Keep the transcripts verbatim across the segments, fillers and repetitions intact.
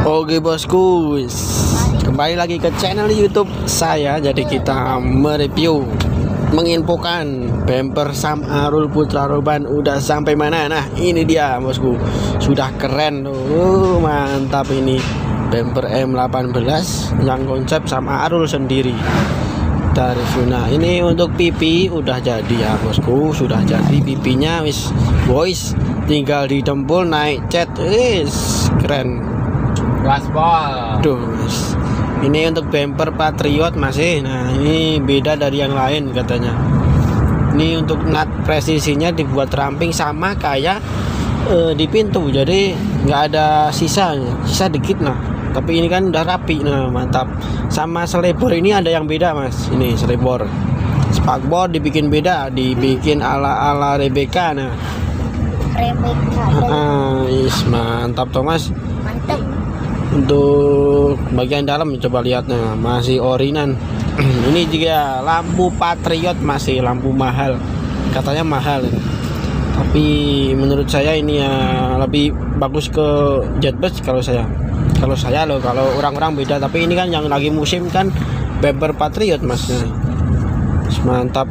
Oke bosku, kembali lagi ke channel YouTube saya. Jadi kita mereview, menginfokan bumper Sam Arul Putra Roban udah sampai mana. Nah ini dia bosku, sudah keren tuh, mantap ini bumper M delapan belas yang konsep Sam Arul sendiri dari Suna. Ini untuk pipi udah jadi ya bosku, sudah jadi pipinya wis boys, tinggal ditempul naik cat, wis keren. Gaspol. Tuh, ini untuk bumper Patriot masih. Nah, ini beda dari yang lain katanya. Ini untuk nut presisinya dibuat ramping sama kayak uh, di pintu. Jadi nggak ada sisa, sisa dikit nah. Tapi ini kan udah rapi, nah mantap. Sama selebor ini ada yang beda mas. Ini selebor, spakbor dibikin beda, dibikin ala-ala Rebecca. Nah, Rebecca. Ah, is mantap Thomas. Mantap. Untuk bagian dalam coba lihatnya masih orinan. Ini juga lampu Patriot, masih lampu mahal, katanya mahal, tapi menurut saya ini ya lebih bagus ke Jetbus kalau saya kalau saya loh kalau orang-orang beda, tapi ini kan yang lagi musim kan bumper Patriot masnya, mantap.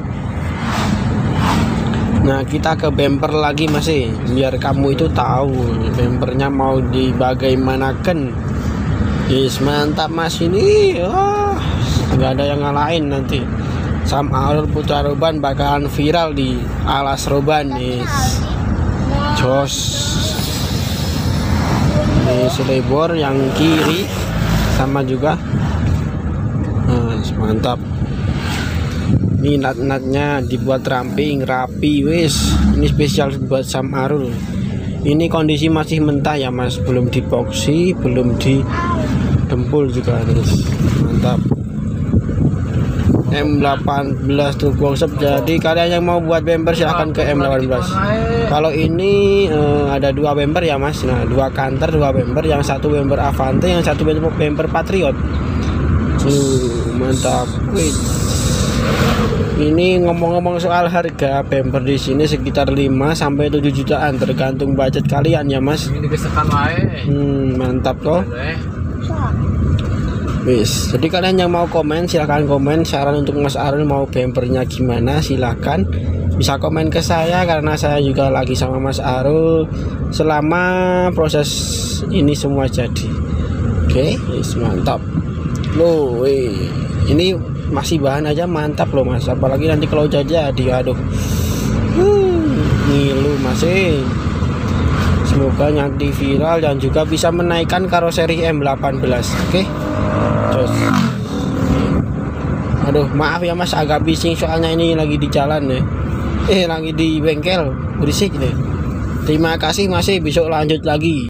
Nah kita ke bumper lagi masih, biar kamu itu tahu bumpernya mau dibagaimanakan. Yes mantap mas ini, oh, nggak ada yang ngalahin nanti. Sam Arul Putra Roban bakalan viral di alas Roban. Yes jos. Ini selebor yang kiri sama juga, nah, mantap. Ini nut-nutnya dibuat ramping rapi wis. Ini spesial buat Sam Arul. Ini kondisi masih mentah ya mas, belum diboksi, belum didempul juga guys. Mantap. M delapan belas tuh konsep. Jadi kalian yang mau buat bumper silahkan ke M delapan belas. Kalau ini eh, ada dua bumper ya mas. Nah dua kanter, dua bumper, yang satu bumper Avante, yang satu bumper Patriot. Uh, mantap. Wih. Ini ngomong-ngomong soal harga bumper di sini sekitar lima sampai tujuh jutaan tergantung budget kalian ya mas. Ini gesekan wae. Hmm, mantap toh. Wis, jadi kalian yang mau komen silahkan komen saran untuk Mas Arul mau bumpernya gimana, silahkan bisa komen ke saya karena saya juga lagi sama Mas Arul selama proses ini semua jadi. Oke, wis mantap. Loh, wih. Ini masih bahan aja mantap loh mas, apalagi nanti kalau jadi aduh hmm, ngilu masih. Semoga nanti viral dan juga bisa menaikkan karoseri M delapan belas. Oke terus aduh maaf ya mas agak bising soalnya ini lagi di jalan nih, eh lagi di bengkel berisik nih. Terima kasih masih, besok lanjut lagi.